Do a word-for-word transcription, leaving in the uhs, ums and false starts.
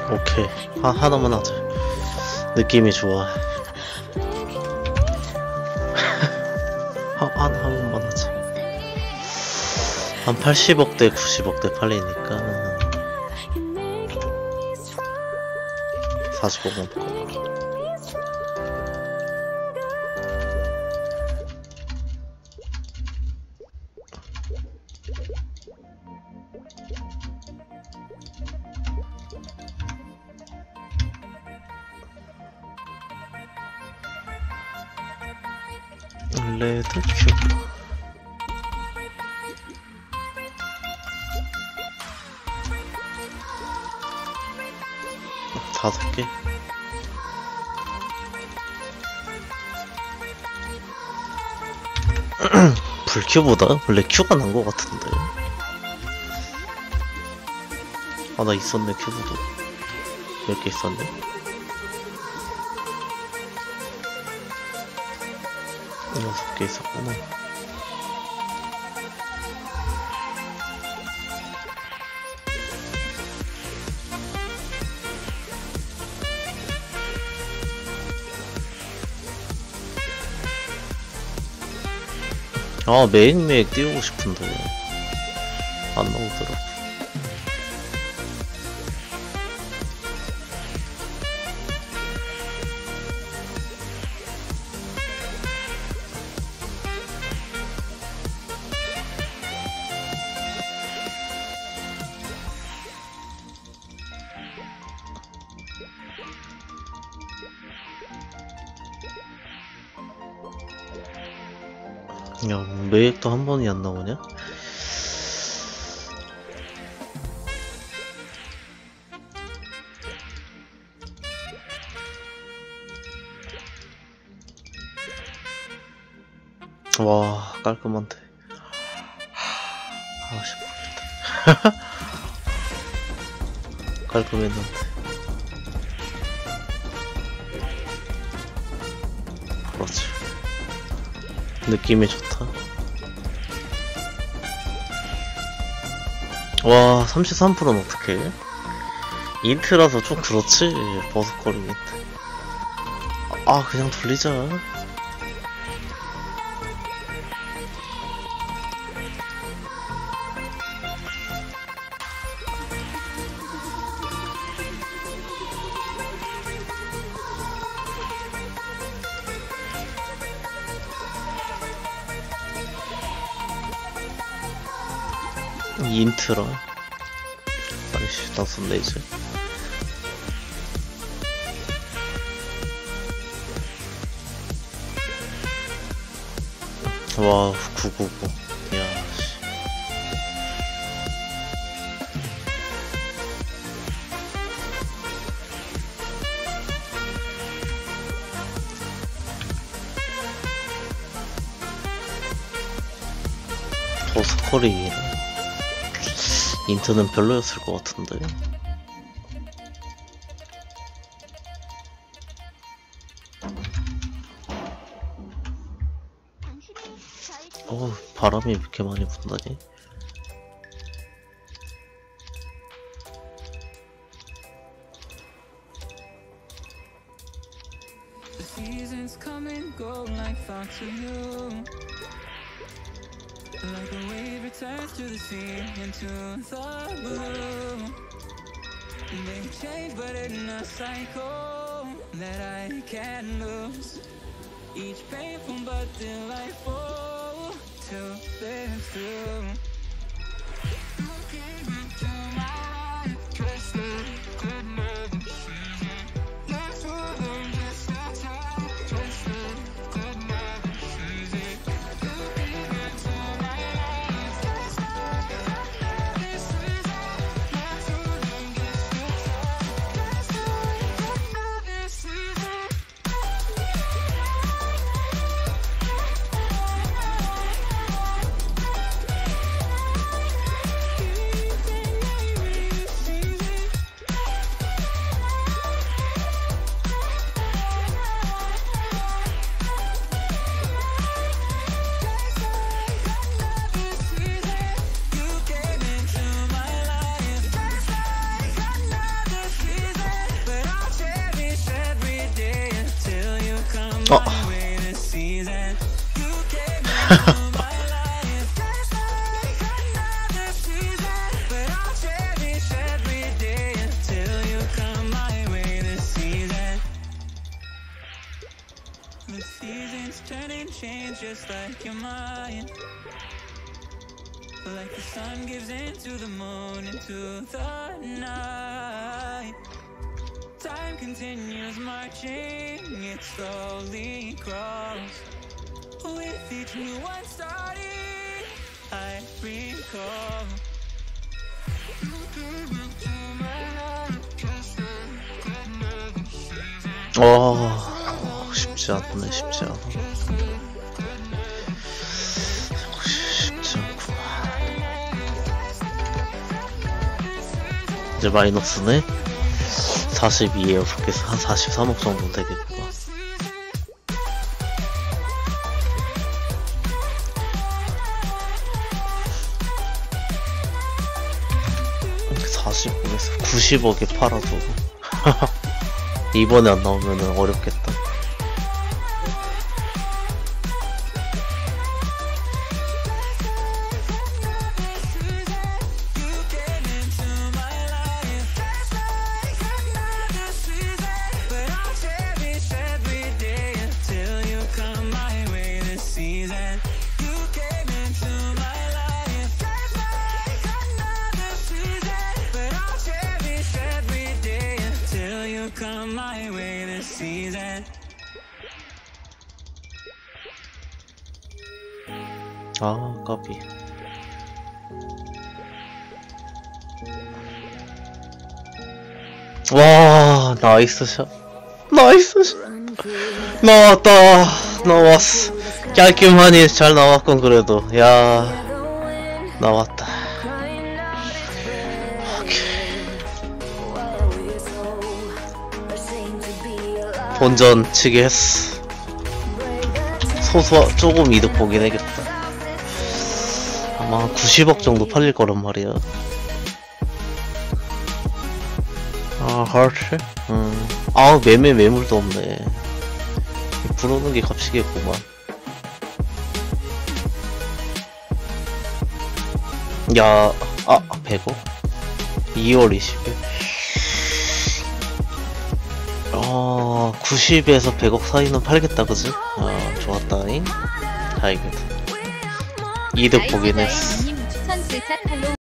오케이. 하, 하나만 하자. 느낌이 좋아. 하, 한, 한 번만 하자. 한 팔십억대, 구십억대 팔리니까. 사십억만 볼까. 레드 큐브 다섯 개. 불큐보다 원래 큐가 난 것 같은데. 아, 나 있었네. 큐브도 몇 개 있었네. 여섯 개 있었구나. 아, 메인맥 띄우고 싶은데 안 나오더라. 야, 매액도 한 번이 안 나오냐? 와, 깔끔한데. 아씨, 모르겠다. 깔끔했는데. 그렇지. 느낌이 좋다. 와, 삼십삼 퍼센트는 어떡해? 인트라서 좀 그렇지. 버섯거리겠다. 아, 그냥 돌리자. 인트라. 아이씨, 나 썼네 이제. 와, 구구구. 야, 씨. 버스커리. 인트는 별로였을 것 같은데. 어, 바람이 이렇게 많이 분다니. Like a wave returns to the sea, into the blue. They change but in a cycle that I can't lose. Each painful but delightful to live through. Looking into my life, just a good love season. That's what I'm just a time, just a good love season. Looking into my life, just a this is all. That's what I'm just a time, just a good love season. 어. The seasons turn and change just like your mind. Like the sun gives into the moon, into the night. Time continues marching, it slowly grows. With each new one starting, I recall. You came into my life just like another season. 어, 쉽지 않네, 쉽지 않아. 쉽지 않구만. 이제 마이너스네? 사십이에요. 그래서 한 사십삼억 정도 되겠구나. 사십억에서 구십억에 팔아도 이번에 안 나오면은 어렵겠다. Come my way this season. 아, 까비. 와, 나이스 샷. 나이스 샷. 나왔다. 나왔어. 깔끔하니 잘 나왔건 그래도. 야, 나왔다. 본전 치게 했어. 소소 조금 이득 보긴 하겠다. 아마 구십억 정도 팔릴 거란 말이야. 아, 하트? 음. 아, 매매 매물도 없네. 부르는 게 값이겠구만. 야, 아, 백억? 이월 이십일. 어, 구십에서 백억 사이는 팔겠다, 그지? 아, 좋았다잉. 다행이다. 이득 보긴 했어.